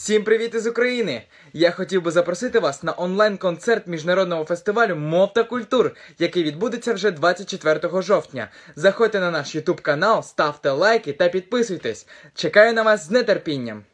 Всім привіт із України! Я хотів би запросити вас на онлайн-концерт міжнародного фестивалю мов та культур, який відбудеться вже 24 жовтня. Заходьте на наш YouTube канал, ставте лайки та підписуйтесь. Чекаю на вас з нетерпінням!